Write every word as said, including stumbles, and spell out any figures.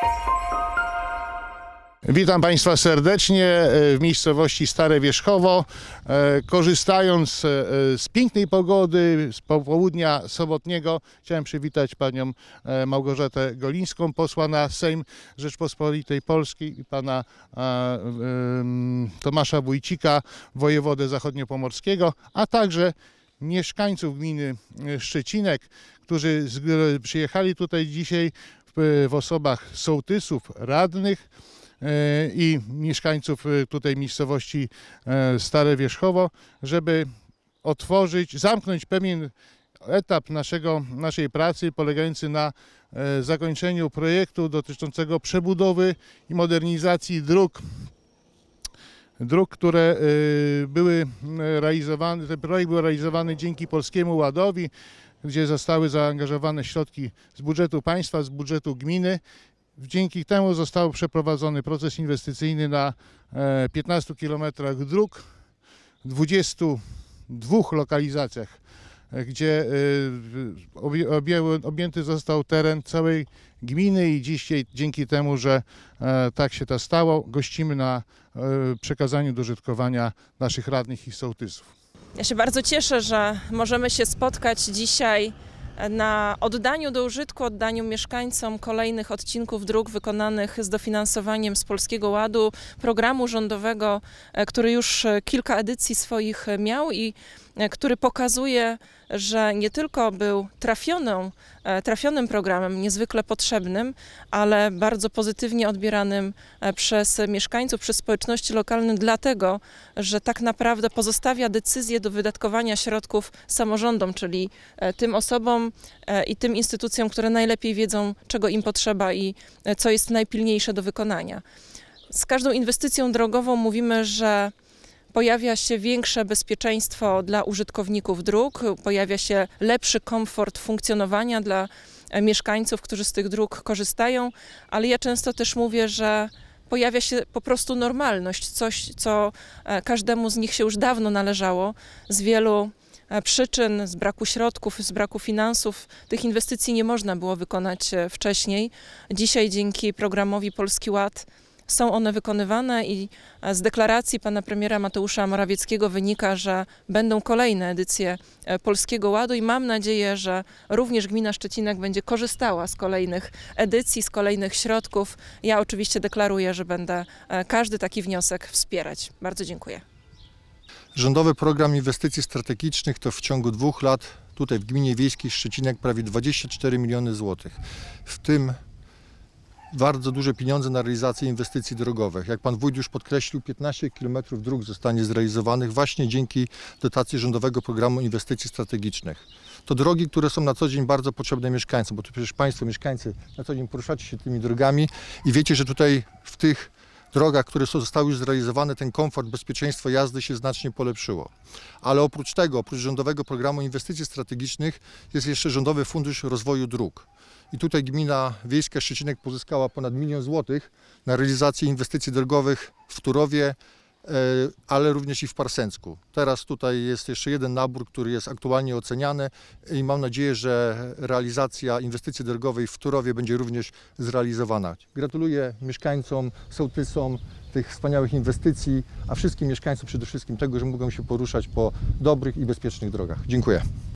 Witam Państwa serdecznie w miejscowości Stare Wierzchowo. Korzystając z pięknej pogody, z popołudnia sobotniego, chciałem przywitać panią Małgorzatę Golińską, posła na Sejm Rzeczpospolitej Polskiej, i pana Tomasza Wójcika, wojewodę zachodniopomorskiego, a także mieszkańców gminy Szczecinek, którzy przyjechali tutaj dzisiaj w, w osobach sołtysów, radnych i mieszkańców tutaj miejscowości Stare Wierzchowo, żeby otworzyć, zamknąć pewien etap naszego, naszej pracy polegający na zakończeniu projektu dotyczącego przebudowy i modernizacji dróg, dróg, które były realizowane. Ten projekt był realizowany dzięki Polskiemu Ładowi, gdzie zostały zaangażowane środki z budżetu państwa, z budżetu gminy. Dzięki temu został przeprowadzony proces inwestycyjny na piętnastu kilometrach dróg, w dwudziestu dwóch lokalizacjach, gdzie objęty został teren całej gminy, i dzisiaj dzięki temu, że tak się to stało, gościmy na przekazaniu do użytkowania naszych radnych i sołtysów. Ja się bardzo cieszę, że możemy się spotkać dzisiaj na oddaniu do użytku, oddaniu mieszkańcom kolejnych odcinków dróg wykonanych z dofinansowaniem z Polskiego Ładu, programu rządowego, który już kilka edycji swoich miał i który pokazuje, że nie tylko był trafioną, trafionym programem, niezwykle potrzebnym, ale bardzo pozytywnie odbieranym przez mieszkańców, przez społeczności lokalne, dlatego, że tak naprawdę pozostawia decyzję do wydatkowania środków samorządom, czyli tym osobom i tym instytucjom, które najlepiej wiedzą, czego im potrzeba i co jest najpilniejsze do wykonania. Z każdą inwestycją drogową mówimy, że pojawia się większe bezpieczeństwo dla użytkowników dróg, pojawia się lepszy komfort funkcjonowania dla mieszkańców, którzy z tych dróg korzystają, ale ja często też mówię, że pojawia się po prostu normalność, coś, co każdemu z nich się już dawno należało. Z wielu przyczyn, z braku środków, z braku finansów, tych inwestycji nie można było wykonać wcześniej. Dzisiaj dzięki programowi Polski Ład są one wykonywane i z deklaracji pana premiera Mateusza Morawieckiego wynika, że będą kolejne edycje Polskiego Ładu i mam nadzieję, że również gmina Szczecinek będzie korzystała z kolejnych edycji, z kolejnych środków. Ja oczywiście deklaruję, że będę każdy taki wniosek wspierać. Bardzo dziękuję. Rządowy program inwestycji strategicznych to w ciągu dwóch lat tutaj w gminie wiejskiej Szczecinek prawie dwadzieścia cztery miliony złotych. W tym bardzo duże pieniądze na realizację inwestycji drogowych. Jak pan wójt już podkreślił, piętnaście kilometrów dróg zostanie zrealizowanych właśnie dzięki dotacji rządowego programu inwestycji strategicznych. To drogi, które są na co dzień bardzo potrzebne mieszkańcom, bo to przecież państwo, mieszkańcy, na co dzień poruszacie się tymi drogami i wiecie, że tutaj w tych drogach, które zostały już zrealizowane, ten komfort, bezpieczeństwo jazdy się znacznie polepszyło. Ale oprócz tego, oprócz rządowego programu inwestycji strategicznych jest jeszcze Rządowy Fundusz Rozwoju Dróg. I tutaj gmina wiejska Szczecinek pozyskała ponad milion złotych na realizację inwestycji drogowych w Turowie, ale również i w Parsęcku. Teraz tutaj jest jeszcze jeden nabór, który jest aktualnie oceniany i mam nadzieję, że realizacja inwestycji drogowej w Turowie będzie również zrealizowana. Gratuluję mieszkańcom, sołtysom tych wspaniałych inwestycji, a wszystkim mieszkańcom przede wszystkim tego, że mogą się poruszać po dobrych i bezpiecznych drogach. Dziękuję.